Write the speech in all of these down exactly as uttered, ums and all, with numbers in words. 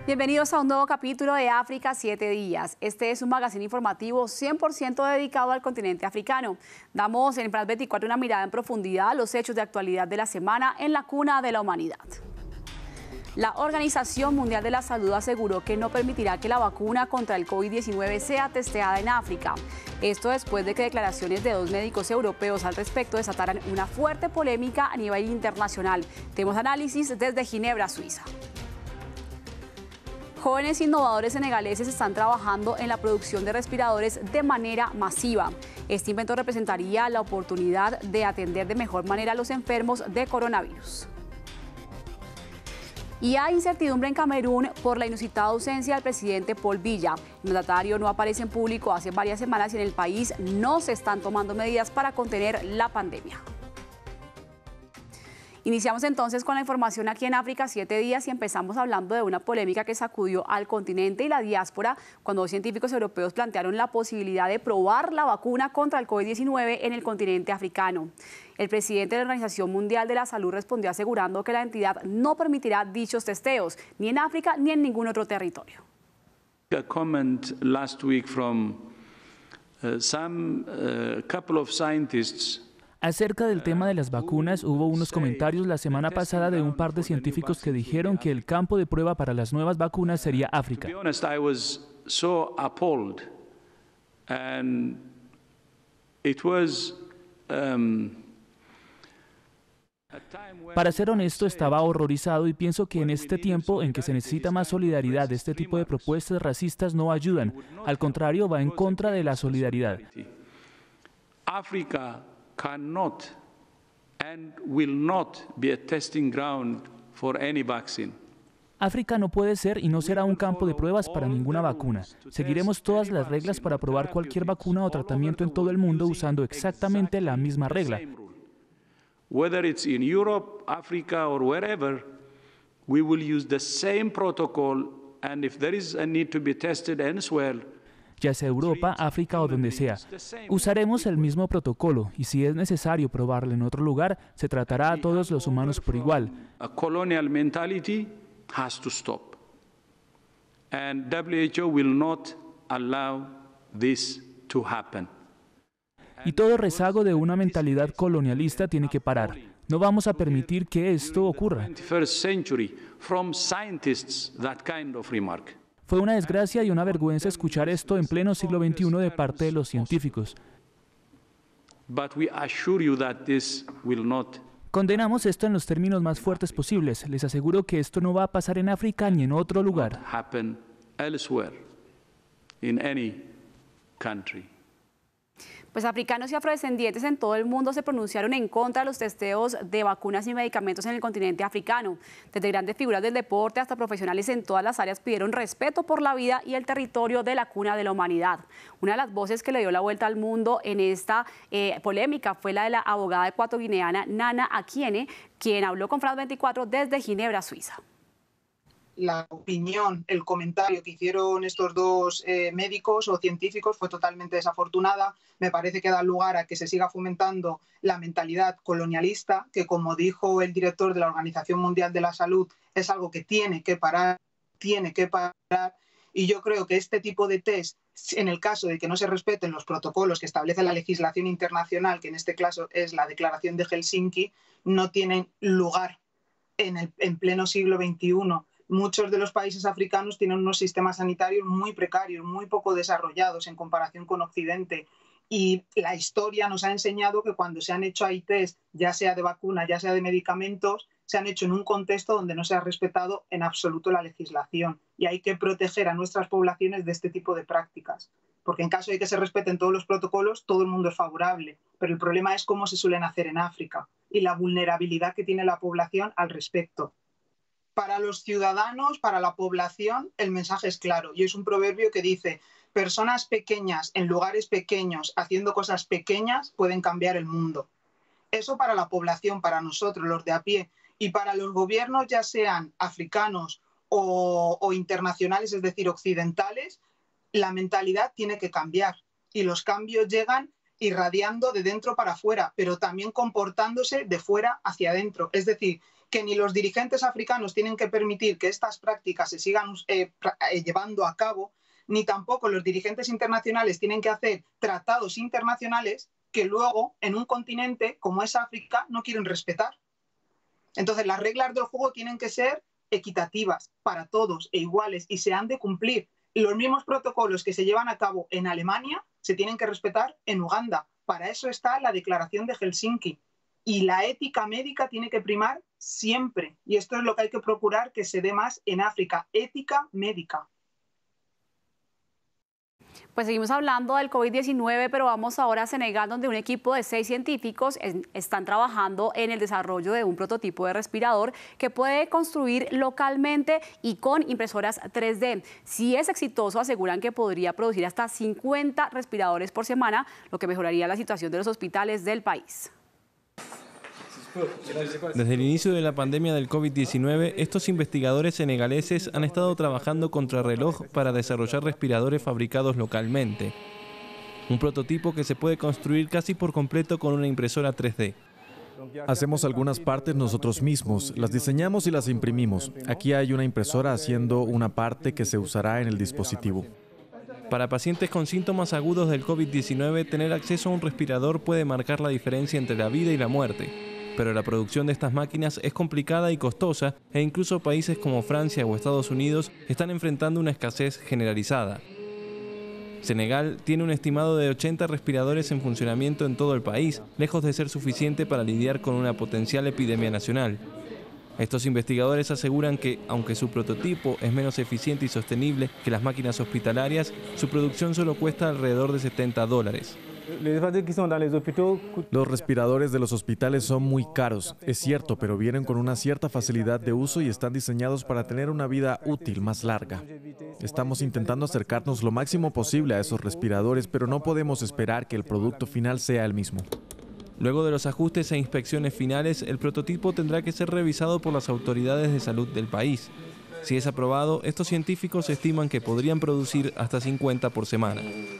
Bienvenidos a un nuevo capítulo de África siete días. Este es un magazine informativo cien por ciento dedicado al continente africano. Damos en France veinticuatro una mirada en profundidad a los hechos de actualidad de la semana en la cuna de la humanidad. La Organización Mundial de la Salud aseguró que no permitirá que la vacuna contra el COVID diecinueve sea testeada en África. Esto después de que declaraciones de dos médicos europeos al respecto desataran una fuerte polémica a nivel internacional. Tenemos análisis desde Ginebra, Suiza. Jóvenes innovadores senegaleses están trabajando en la producción de respiradores de manera masiva. Este invento representaría la oportunidad de atender de mejor manera a los enfermos de coronavirus. Y hay incertidumbre en Camerún por la inusitada ausencia del presidente Paul Biya. El mandatario no aparece en público hace varias semanas y en el país no se están tomando medidas para contener la pandemia. Iniciamos entonces con la información aquí en África siete días y empezamos hablando de una polémica que sacudió al continente y la diáspora cuando dos científicos europeos plantearon la posibilidad de probar la vacuna contra el COVID diecinueve en el continente africano. El presidente de la Organización Mundial de la Salud respondió asegurando que la entidad no permitirá dichos testeos, ni en África ni en ningún otro territorio. A comment last week from uh, some uh, couple of scientists. Acerca del tema de las vacunas, hubo unos comentarios la semana pasada de un par de científicos que dijeron que el campo de prueba para las nuevas vacunas sería África. Para ser honesto, estaba horrorizado y pienso que en este tiempo en que se necesita más solidaridad, este tipo de propuestas racistas no ayudan. Al contrario, va en contra de la solidaridad. África cannot and will not be a testing ground for any vaccine. África no puede ser y no será un campo de pruebas para ninguna vacuna. Seguiremos todas las reglas para probar cualquier vacuna o tratamiento en todo el mundo usando exactamente la misma regla. Whether it's in Europe, Africa or wherever, we will use the same protocol, and if there is a need to be tested elsewhere, ya sea Europa, África o donde sea. Usaremos el mismo protocolo y si es necesario probarlo en otro lugar, se tratará a todos los humanos por igual. A colonial mentality has to stop. And W H O will not allow this to happen. Y todo rezago de una mentalidad colonialista tiene que parar. No vamos a permitir que esto ocurra. Fue una desgracia y una vergüenza escuchar esto en pleno siglo veintiuno de parte de los científicos. Condenamos esto en los términos más fuertes posibles. Les aseguro que esto no va a pasar en África ni en otro lugar. Pues africanos y afrodescendientes en todo el mundo se pronunciaron en contra de los testeos de vacunas y medicamentos en el continente africano. Desde grandes figuras del deporte hasta profesionales en todas las áreas pidieron respeto por la vida y el territorio de la cuna de la humanidad. Una de las voces que le dio la vuelta al mundo en esta eh, polémica fue la de la abogada ecuatoguineana Nana Akiene, quien habló con France veinticuatro desde Ginebra, Suiza. La opinión, el comentario que hicieron estos dos eh, médicos o científicos fue totalmente desafortunada. Me parece que da lugar a que se siga fomentando la mentalidad colonialista, que como dijo el director de la Organización Mundial de la Salud, es algo que tiene que parar, tiene que parar. Y yo creo que este tipo de test, en el caso de que no se respeten los protocolos que establece la legislación internacional, que en este caso es la Declaración de Helsinki, no tienen lugar en, el, en pleno siglo veintiuno. Muchos de los países africanos tienen unos sistemas sanitarios muy precarios, muy poco desarrollados en comparación con Occidente. Y la historia nos ha enseñado que cuando se han hecho ahí test, ya sea de vacuna, ya sea de medicamentos, se han hecho en un contexto donde no se ha respetado en absoluto la legislación. Y hay que proteger a nuestras poblaciones de este tipo de prácticas. Porque en caso de que se respeten todos los protocolos, todo el mundo es favorable. Pero el problema es cómo se suelen hacer en África y la vulnerabilidad que tiene la población al respecto. Para los ciudadanos, para la población, el mensaje es claro. Y es un proverbio que dice: personas pequeñas en lugares pequeños, haciendo cosas pequeñas, pueden cambiar el mundo. Eso para la población, para nosotros, los de a pie. Y para los gobiernos, ya sean africanos o, o internacionales, es decir, occidentales, la mentalidad tiene que cambiar. Y los cambios llegan irradiando de dentro para afuera, pero también comportándose de fuera hacia adentro. Es decir, que ni los dirigentes africanos tienen que permitir que estas prácticas se sigan eh, eh, llevando a cabo, ni tampoco los dirigentes internacionales tienen que hacer tratados internacionales que luego en un continente como es África no quieren respetar. Entonces las reglas del juego tienen que ser equitativas para todos e iguales y se han de cumplir. Los mismos protocolos que se llevan a cabo en Alemania se tienen que respetar en Uganda. Para eso está la Declaración de Helsinki. Y la ética médica tiene que primar siempre. Y esto es lo que hay que procurar que se dé más en África. Ética médica. Pues seguimos hablando del COVID diecinueve, pero vamos ahora a Senegal, donde un equipo de seis científicos es, están trabajando en el desarrollo de un prototipo de respirador que puede construir localmente y con impresoras tres D. Si es exitoso, aseguran que podría producir hasta cincuenta respiradores por semana, lo que mejoraría la situación de los hospitales del país. Desde el inicio de la pandemia del COVID diecinueve, estos investigadores senegaleses han estado trabajando contrarreloj para desarrollar respiradores fabricados localmente. Un prototipo que se puede construir casi por completo con una impresora tres D. Hacemos algunas partes nosotros mismos, las diseñamos y las imprimimos. Aquí hay una impresora haciendo una parte que se usará en el dispositivo. Para pacientes con síntomas agudos del COVID diecinueve, tener acceso a un respirador puede marcar la diferencia entre la vida y la muerte. Pero la producción de estas máquinas es complicada y costosa e incluso países como Francia o Estados Unidos están enfrentando una escasez generalizada. Senegal tiene un estimado de ochenta respiradores en funcionamiento en todo el país, lejos de ser suficiente para lidiar con una potencial epidemia nacional. Estos investigadores aseguran que, aunque su prototipo es menos eficiente y sostenible que las máquinas hospitalarias, su producción solo cuesta alrededor de setenta dólares. Los respiradores de los hospitales son muy caros, es cierto, pero vienen con una cierta facilidad de uso y están diseñados para tener una vida útil más larga. Estamos intentando acercarnos lo máximo posible a esos respiradores, pero no podemos esperar que el producto final sea el mismo. Luego de los ajustes e inspecciones finales, el prototipo tendrá que ser revisado por las autoridades de salud del país. Si es aprobado, estos científicos estiman que podrían producir hasta cincuenta por semana.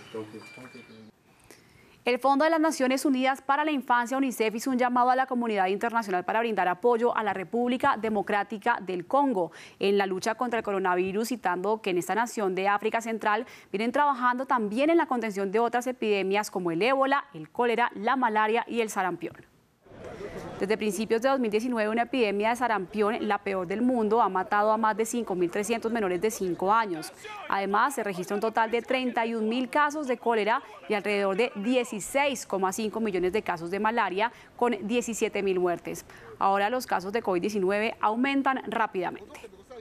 El Fondo de las Naciones Unidas para la Infancia, UNICEF, hizo un llamado a la comunidad internacional para brindar apoyo a la República Democrática del Congo en la lucha contra el coronavirus, citando que en esta nación de África Central vienen trabajando también en la contención de otras epidemias como el ébola, el cólera, la malaria y el sarampión. Desde principios de dos mil diecinueve, una epidemia de sarampión, la peor del mundo, ha matado a más de cinco mil trescientos menores de cinco años. Además, se registra un total de treinta y un mil casos de cólera y alrededor de dieciséis coma cinco millones de casos de malaria, con diecisiete mil muertes. Ahora los casos de COVID diecinueve aumentan rápidamente.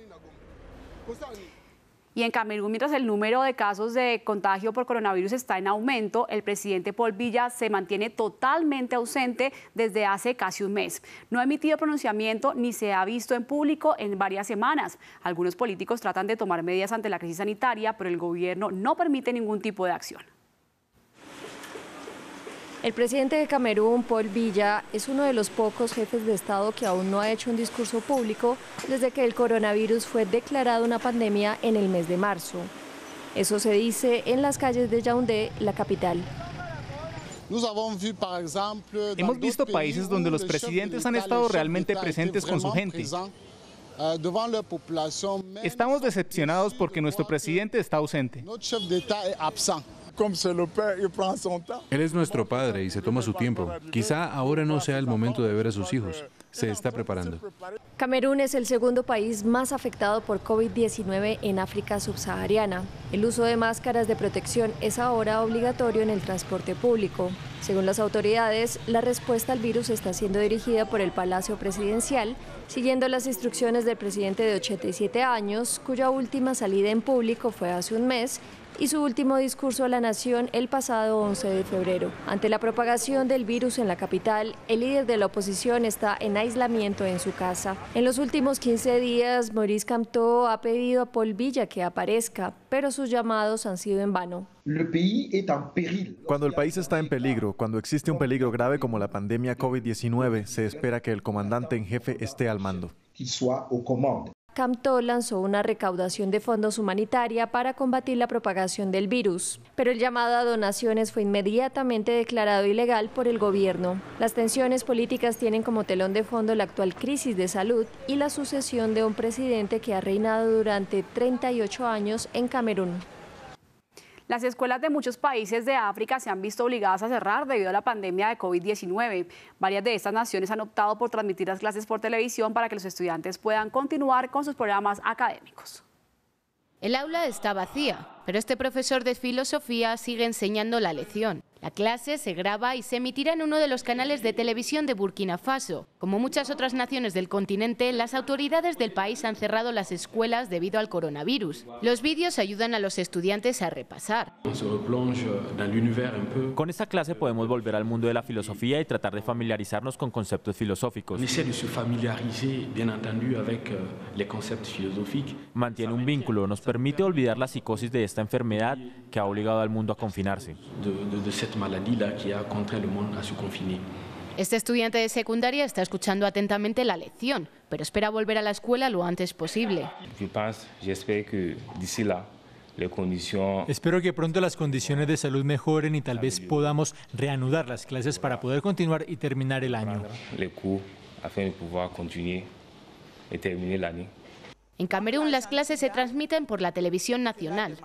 Y en Camerún, mientras el número de casos de contagio por coronavirus está en aumento, el presidente Paul Biya se mantiene totalmente ausente desde hace casi un mes. No ha emitido pronunciamiento ni se ha visto en público en varias semanas. Algunos políticos tratan de tomar medidas ante la crisis sanitaria, pero el gobierno no permite ningún tipo de acción. El presidente de Camerún, Paul Biya, es uno de los pocos jefes de Estado que aún no ha hecho un discurso público desde que el coronavirus fue declarado una pandemia en el mes de marzo. Eso se dice en las calles de Yaoundé, la capital. Hemos visto países donde los presidentes han estado realmente presentes con su gente. Estamos decepcionados porque nuestro presidente está ausente. Él es nuestro padre y se toma su tiempo. Quizá ahora no sea el momento de ver a sus hijos. Se está preparando. Camerún es el segundo país más afectado por COVID diecinueve en África subsahariana. El uso de máscaras de protección es ahora obligatorio en el transporte público. Según las autoridades, la respuesta al virus está siendo dirigida por el Palacio Presidencial, siguiendo las instrucciones del presidente de ochenta y siete años, cuya última salida en público fue hace un mes, y su último discurso a la nación el pasado once de febrero. Ante la propagación del virus en la capital, el líder de la oposición está en aislamiento en su casa. En los últimos quince días, Maurice Kamto ha pedido a Paul Biya que aparezca, pero sus llamados han sido en vano. Cuando el país está en peligro, cuando existe un peligro grave como la pandemia COVID diecinueve, se espera que el comandante en jefe esté al mando. Camto lanzó una recaudación de fondos humanitaria para combatir la propagación del virus, pero el llamado a donaciones fue inmediatamente declarado ilegal por el gobierno. Las tensiones políticas tienen como telón de fondo la actual crisis de salud y la sucesión de un presidente que ha reinado durante treinta y ocho años en Camerún. Las escuelas de muchos países de África se han visto obligadas a cerrar debido a la pandemia de COVID diecinueve. Varias de estas naciones han optado por transmitir las clases por televisión para que los estudiantes puedan continuar con sus programas académicos. El aula está vacía, pero este profesor de filosofía sigue enseñando la lección. La clase se graba y se emitirá en uno de los canales de televisión de Burkina Faso. Como muchas otras naciones del continente, las autoridades del país han cerrado las escuelas debido al coronavirus. Los vídeos ayudan a los estudiantes a repasar. Con esta clase podemos volver al mundo de la filosofía y tratar de familiarizarnos con conceptos filosóficos. Mantiene un vínculo, nos permite olvidar la psicosis de esta enfermedad que ha obligado al mundo a confinarse. Este estudiante de secundaria está escuchando atentamente la lección, pero espera volver a la escuela lo antes posible. Espero que pronto las condiciones de salud mejoren y tal vez podamos reanudar las clases para poder continuar y terminar el año. En Camerún las clases se transmiten por la televisión nacional.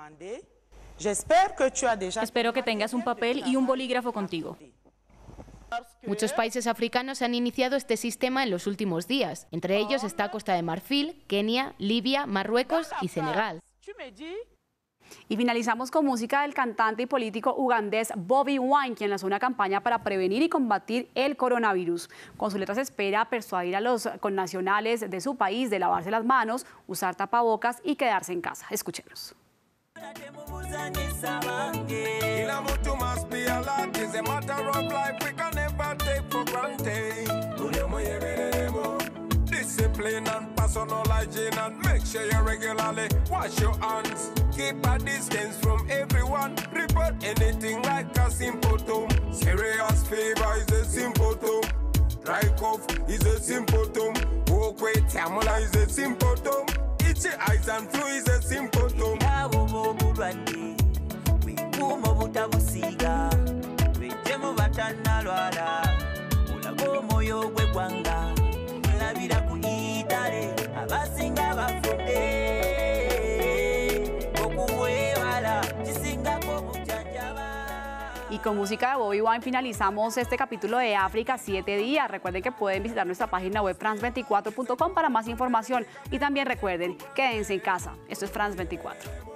Espero que tengas un papel y un bolígrafo contigo. Muchos países africanos han iniciado este sistema en los últimos días. Entre ellos está Costa de Marfil, Kenia, Libia, Marruecos y Senegal. Y finalizamos con música del cantante y político ugandés Bobi Wine, quien lanzó una campaña para prevenir y combatir el coronavirus. Con sus letras espera persuadir a los connacionales de su país de lavarse las manos, usar tapabocas y quedarse en casa. Escuchemos. Discipline and personal hygiene, and make sure you regularly wash your hands. Keep a distance from everyone. Report anything like a symptom. Serious fever is a symptom. Dry cough is a symptom. Walk with tamula is a symptom. Itchy eyes and flu is a symptom. Y con música de Bobi Wine finalizamos este capítulo de África siete días. Recuerden que pueden visitar nuestra página web france veinticuatro punto com para más información. Y también recuerden, quédense en casa. Esto es France veinticuatro.